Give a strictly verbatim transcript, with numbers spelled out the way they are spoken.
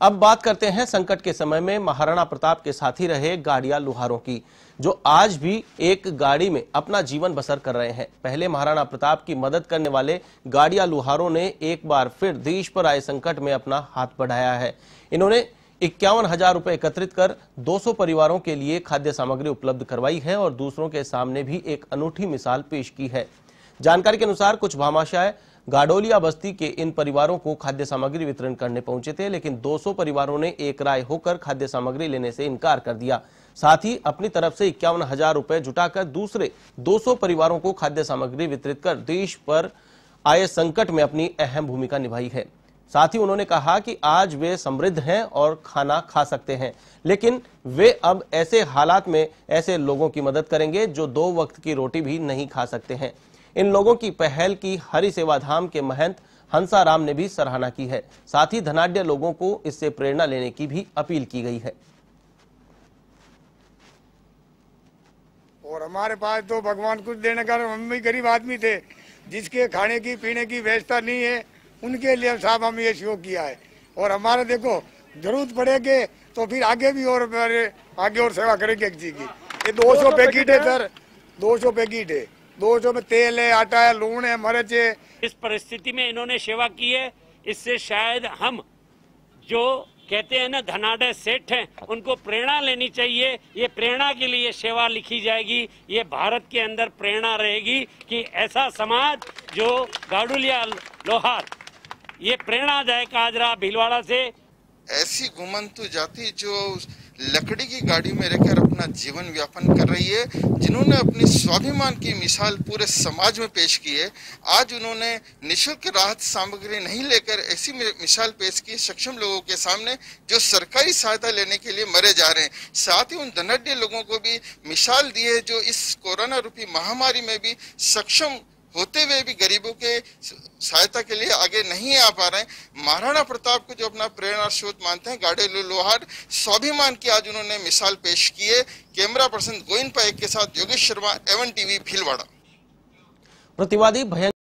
अब बात करते हैं संकट के समय में महाराणा प्रताप के साथी रहे गाड़िया लुहारों की, जो आज भी एक गाड़ी में अपना जीवन बसर कर रहे हैं। पहले महाराणा प्रताप की मदद करने वाले गाड़िया लुहारों ने एक बार फिर देश पर आए संकट में अपना हाथ बढ़ाया है। इन्होंने इक्यावन हजार रुपए एकत्रित कर दो सौ परिवारों के लिए खाद्य सामग्री उपलब्ध करवाई है और दूसरों के सामने भी एक अनूठी मिसाल पेश की है। जानकारी के अनुसार कुछ भामाशाह गाडोलिया बस्ती के इन परिवारों को खाद्य सामग्री वितरण करने पहुंचे थे, लेकिन दो सौ परिवारों ने एक राय होकर खाद्य सामग्री लेने से इनकार कर दिया। साथ ही अपनी तरफ से इक्यावन हजार रुपए जुटाकर दूसरे दो सौ परिवारों को खाद्य सामग्री वितरित कर देश पर आए संकट में अपनी अहम भूमिका निभाई है। साथ ही उन्होंने कहा कि आज वे समृद्ध हैं और खाना खा सकते हैं, लेकिन वे अब ऐसे हालात में ऐसे लोगों की मदद करेंगे जो दो वक्त की रोटी भी नहीं खा सकते हैं। इन लोगों की पहल की हरि सेवा धाम के महंत हंसाराम ने भी सराहना की है। साथ ही धनाढ्य लोगों को इससे प्रेरणा लेने की भी अपील की गई है। और हमारे पास तो भगवान कुछ देने का, हम भी गरीब आदमी थे, जिसके खाने की पीने की व्यवस्था नहीं है, उनके लिए साहब हम ये शो किया है। और हमारा देखो जरूरत पड़ेगी तो फिर आगे भी और आगे और सेवा करेंगे एक चीज की। ये दो सौ पैकेट है सर, दो सौ पैकेट है, दो सौ में तेल है, आटा है, लूण है, मिर्च है। इस परिस्थिति में इन्होंने सेवा की है, इससे शायद हम जो कहते हैं ना धनाढ्य सेठ हैं, उनको प्रेरणा लेनी चाहिए। ये प्रेरणा के लिए सेवा लिखी जाएगी, ये भारत के अंदर प्रेरणा रहेगी कि ऐसा समाज जो गाडोलिया लोहार, ये प्रेरणादायक आज रहा भीलवाड़ा से। ऐसी घुमंतु जाति जो लकड़ी की गाड़ी में रहकर अपना जीवन व्यापन कर रही है, जिन्होंने अपनी स्वाभिमान की मिसाल पूरे समाज में पेश की है। आज उन्होंने निःशुल्क राहत सामग्री नहीं लेकर ऐसी मिसाल पेश की सक्षम लोगों के सामने जो सरकारी सहायता लेने के लिए मरे जा रहे हैं। साथ ही उन धनाढ्य लोगों को भी मिसाल दी है जो इस कोरोना रूपी महामारी में भी सक्षम होते हुए भी गरीबों के सहायता के लिए आगे नहीं आ पा रहे हैं। महाराणा प्रताप को जो अपना प्रेरणा स्रोत मानते हैं, गाड़िया लोहार स्वाभिमान की आज उन्होंने मिसाल पेश की है। कैमरा पर्सन गोविंद पाएक के साथ योगेश शर्मा, एवन टीवी भीलवाड़ा। प्रतिवादी भयंकर